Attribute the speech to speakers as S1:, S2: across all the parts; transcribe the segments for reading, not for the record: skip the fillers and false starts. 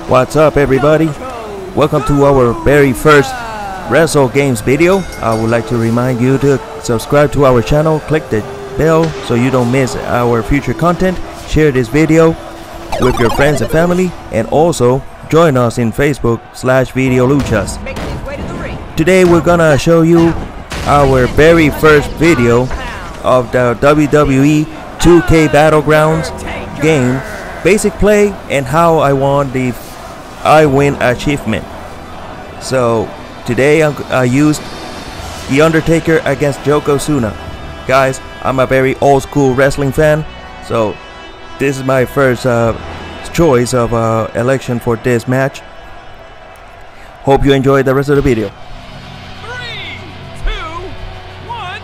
S1: What's up, everybody? Welcome to our very first Wrestle Games video. I would like to remind you to subscribe to our channel, click the bell so you don't miss our future content, share this video with your friends and family, and also join us in Facebook/Video Luchas. Today we're gonna show you our very first video of the WWE 2K Battlegrounds game, basic play, and how I won the I Win achievement. So today I used The Undertaker against Yokozuna. Guys, I'm a very old school wrestling fan, so this is my first choice of election for this match. Hope you enjoy the rest of the video.
S2: 3, 2, 1.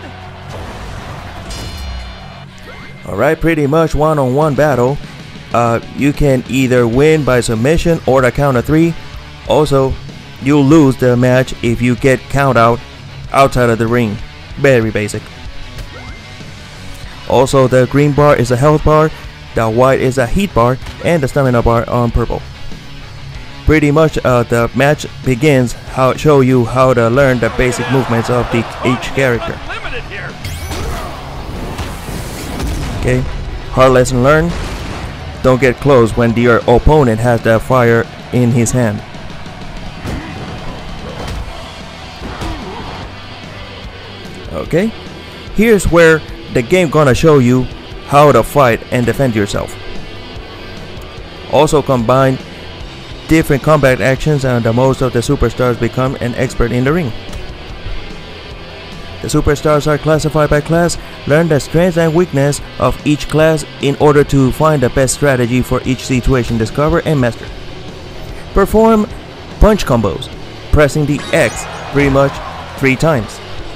S1: Alright, pretty much one-on-one battle. You can either win by submission or the count of 3. Also, you'll lose the match if you get count out outside of the ring. Very basic. Also, the green bar is a health bar, the white is a heat bar, and the stamina bar on purple. Pretty much the match begins show you how to learn the basic movements of each character. Okay, hard lesson learned. Don't get close when your opponent has the fire in his hand. Okay, here's where the game gonna show you how to fight and defend yourself. Also combine different combat actions, and most of the superstars become an expert in the ring. The superstars are classified by class. Learn the strengths and weakness of each class in order to find the best strategy for each situation. Discover and master. Perform punch combos, pressing the X pretty much 3 times.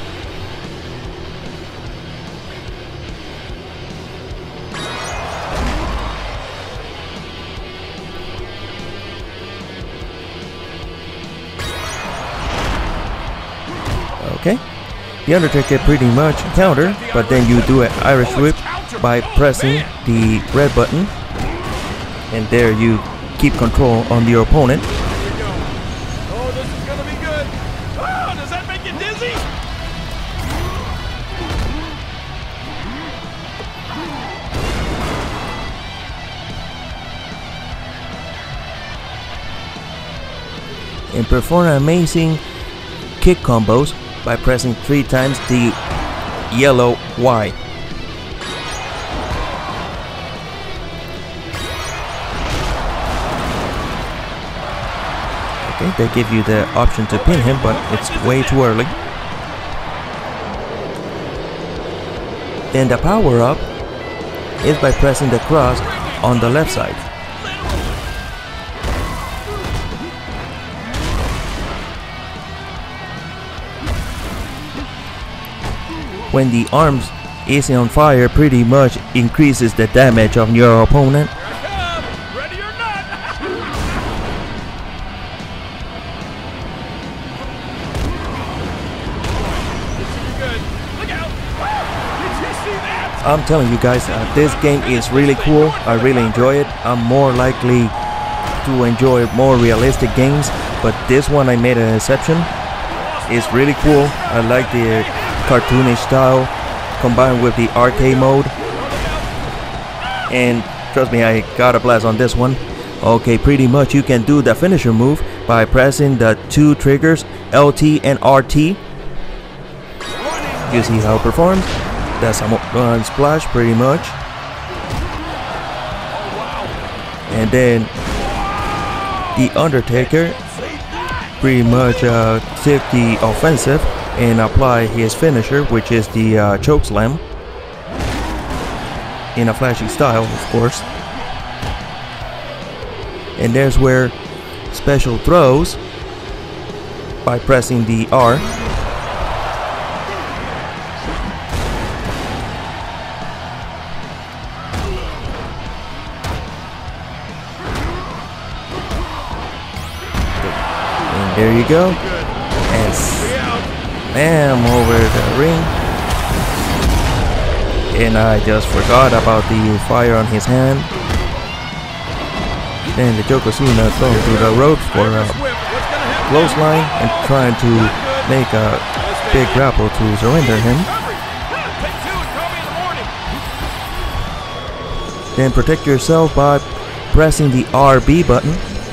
S1: Okay, The Undertaker pretty much counter, but then you do an Irish whip by pressing the red button, and there you keep control on your opponent.
S2: Oh, this is gonna be good. Oh, does that make you dizzy?
S1: And perform amazing kick combos by pressing 3 times the yellow Y. Okay, they give you the option to pin him, but it's way too early. Then the power up is by pressing the cross on the left side. When the arms is on fire, pretty much increases the damage of your opponent.
S2: Ready or not? Good. Look out! Did you see that?
S1: I'm telling you guys, this game is really cool. I really enjoy it. I'm more likely to enjoy more realistic games, but this one I made an exception. It's really cool. I like the cartoonish style combined with the arcade mode, and trust me, I got a blast on this one. Okay, pretty much you can do the finisher move by pressing the 2 triggers, LT and RT. You see how it performs. That's a splash pretty much. And then The Undertaker pretty much took the offensive and apply his finisher, which is the choke slam, in a flashy style, of course. And there's where special throws by pressing the R. And there you go. And slam over the ring. And I just forgot about the fire on his hand. Then the Yokozuna going to the ropes for a clothesline and trying to make a big grapple to surrender him. Then protect yourself by pressing the RB button.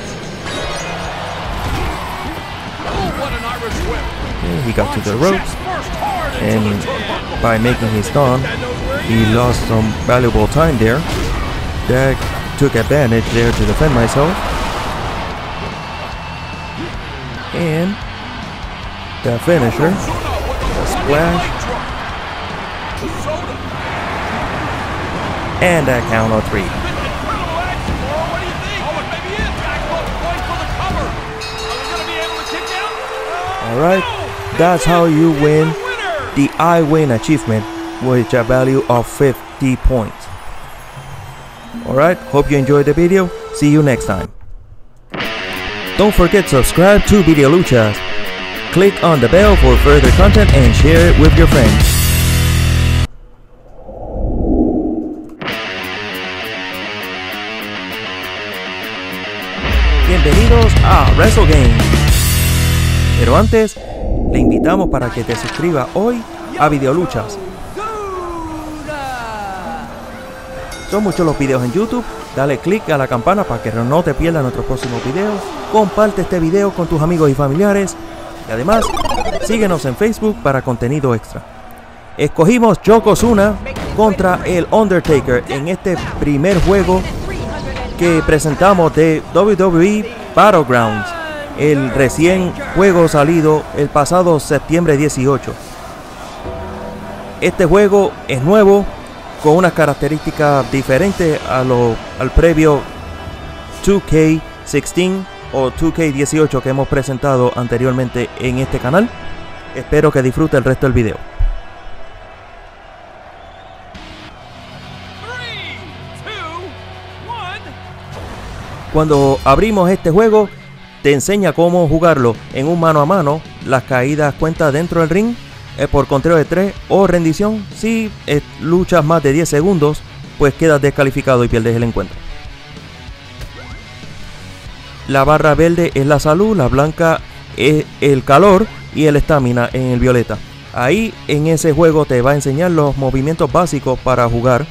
S1: Okay, he got to the ropes, and by making his stun, he lost some valuable time there. That took advantage there to defend myself. And the finisher, the splash, and a count of 3. Alright, that's how you win the I Win achievement with a value of 50 points. Alright, hope you enjoyed the video. See you next time. Don't forget to subscribe to Videoluchas. Click on the bell for further content and share it with your friends. Bienvenidos a Wrestle Games. Pero antes, le invitamos para que te suscriba hoy a Videoluchas. Son muchos los videos en YouTube. Dale click a la campana para que no te pierdas nuestros próximos videos. Comparte este video con tus amigos y familiares. Y además, síguenos en Facebook para contenido extra. Escogimos Yokozuna contra el Undertaker en este primer juego que presentamos de WWE Battlegrounds, el recién juego salido el pasado septiembre 18. Este juego es nuevo, con unas características diferentes al previo 2K16 o 2K18 que hemos presentado anteriormente en este canal. Espero que disfrute el resto del video. Cuando abrimos este juego, te enseña cómo jugarlo en un mano a mano. Las caídas cuentan dentro del ring por conteo de 3 o rendición. Si luchas más de 10 segundos, pues quedas descalificado y pierdes el encuentro. La barra verde es la salud, la blanca es el calor y el estamina en el violeta. Ahí en ese juego te va a enseñar los movimientos básicos para jugar.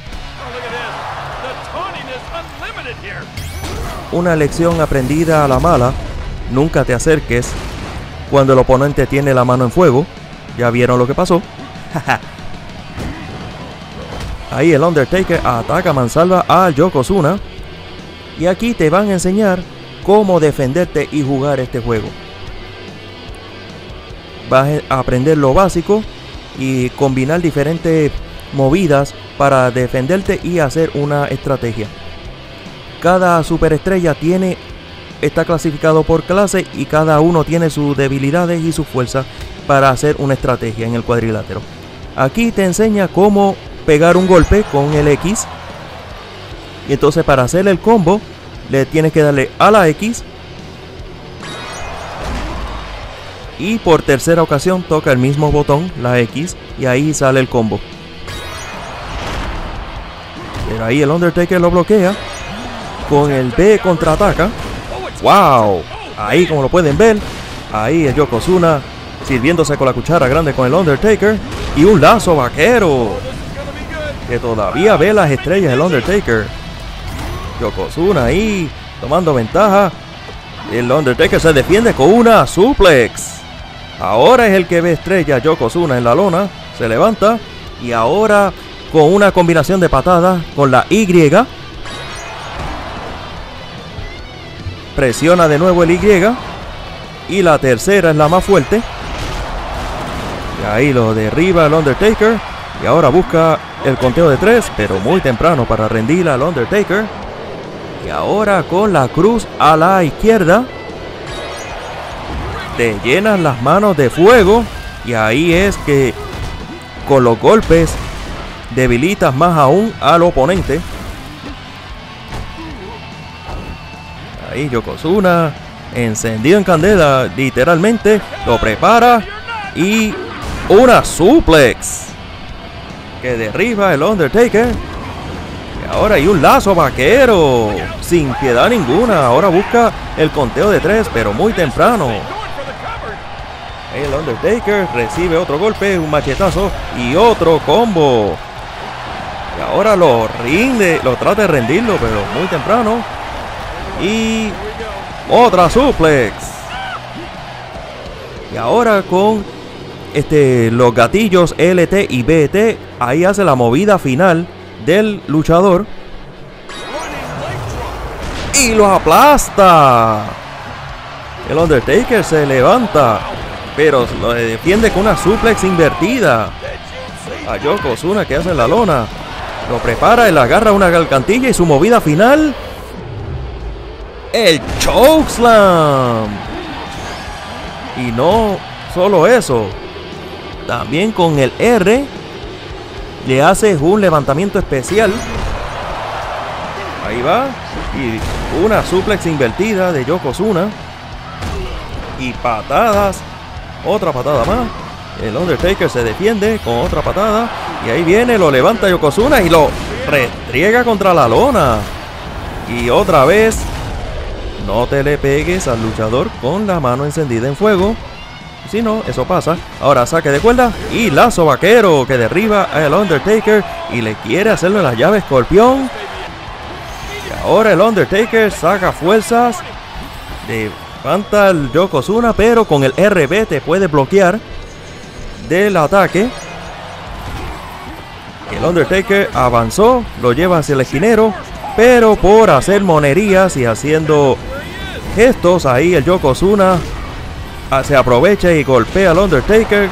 S1: Una lección aprendida a la mala: nunca te acerques cuando el oponente tiene la mano en fuego. Ya vieron lo que pasó. Ahí el Undertaker ataca a mansalva a Yokozuna. Y aquí te van a enseñar cómo defenderte y jugar este juego. Vas a aprender lo básico y combinar diferentes movidas para defenderte y hacer una estrategia. Cada superestrella está clasificado por clase y cada uno tiene sus debilidades y sus fuerzas para hacer una estrategia en el cuadrilátero. Aquí te enseña cómo pegar un golpe con el X. Y entonces para hacer el combo le tienes que darle a la X. Y por tercera ocasión toca el mismo botón, la X, y ahí sale el combo. Pero ahí el Undertaker lo bloquea. Con el B contraataca. ¡Wow! Ahí, como lo pueden ver, ahí es Yokozuna sirviéndose con la cuchara grande con el Undertaker. Y un lazo vaquero, que todavía ve las estrellas del Undertaker. Yokozuna ahí tomando ventaja. El Undertaker se defiende con una suplex. Ahora es el que ve estrellas Yokozuna en la lona. Se levanta. Y ahora con una combinación de patadas con la Y. Presiona de nuevo el Y. Y la tercera es la más fuerte. Y ahí lo derriba el Undertaker. Y ahora busca el conteo de 3. Pero muy temprano para rendir al Undertaker. Y ahora con la cruz a la izquierda. Te llenas las manos de fuego. Y ahí es que con los golpes debilitas más aún al oponente. Ahí Yokozuna, encendido en candela, literalmente, lo prepara y una suplex que derriba el Undertaker. Y Ahora hay un lazo vaquero. Sin piedad ninguna. Ahora busca el conteo de 3, pero muy temprano. El Undertaker recibe otro golpe, un machetazo y otro combo. Y ahora lo trata de rendirlo, pero muy temprano. Y otra suplex. Y ahora con los gatillos LT y BT, ahí hace la movida final del luchador. Y lo aplasta. El Undertaker se levanta, pero lo defiende con una suplex invertida. A Yokozuna que hace en la lona. Lo prepara, él agarra una alcantilla y su movida final. El chokeslam. Y no solo eso. También con el R le hace un levantamiento especial. Ahí va. Y una suplex invertida de Yokozuna. Y patadas. Otra patada más. El Undertaker se defiende con otra patada. Y ahí viene, lo levanta Yokozuna y lo restriega contra la lona. Y otra vez. No te le pegues al luchador con la mano encendida en fuego. Si no, eso pasa. Ahora saque de cuerda y lazo vaquero que derriba al Undertaker y le quiere hacerlo en la llave escorpión. Y ahora el Undertaker saca fuerzas. Levanta al Yokozuna, pero con el RB te puede bloquear del ataque. El Undertaker avanzó, lo lleva hacia el esquinero, pero por hacer monerías y haciendo gestos, ahí el Yokozuna se aprovecha y golpea al Undertaker.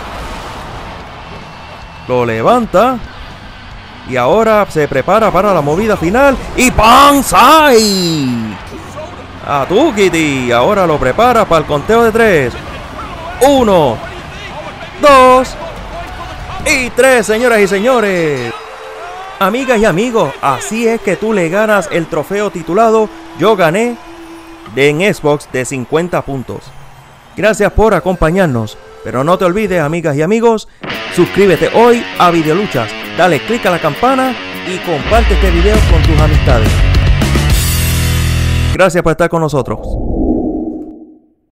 S1: Lo levanta. Y ahora se prepara para la movida final. Y Banzai a Tukiti. Ahora lo prepara para el conteo de 3. 1, 2 y 3, señoras y señores. Amigas y amigos, así es que tú le ganas el trofeo titulado Yo gané en Xbox de 50 puntos. Gracias por acompañarnos, pero no te olvides, amigas y amigos, suscríbete hoy a Videoluchas, dale click a la campana y comparte este video con tus amistades. Gracias por estar con nosotros.